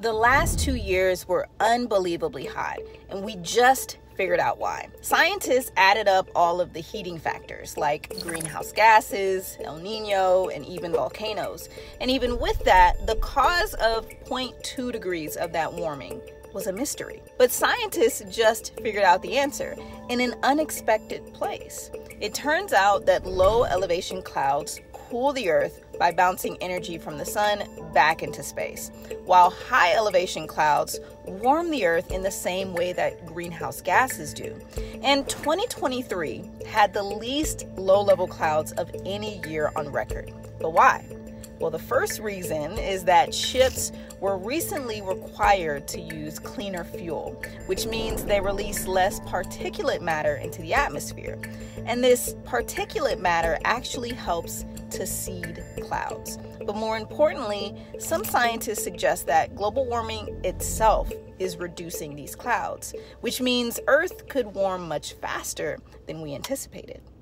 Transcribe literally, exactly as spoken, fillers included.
The last two years were unbelievably hot, and we just figured out why. Scientists added up all of the heating factors like greenhouse gases, El Nino, and even volcanoes. And even with that, the cause of zero point two degrees of that warming was a mystery. But scientists just figured out the answer in an unexpected place. It turns out that low elevation clouds cool the Earth by bouncing energy from the sun back into space, while high elevation clouds warm the Earth in the same way that greenhouse gases do. And twenty twenty-three had the least low-level clouds of any year on record. But why? Well, the first reason is that ships were recently required to use cleaner fuel, which means they release less particulate matter into the atmosphere. And this particulate matter actually helps to seed clouds. But more importantly, some scientists suggest that global warming itself is reducing these clouds, which means Earth could warm much faster than we anticipated.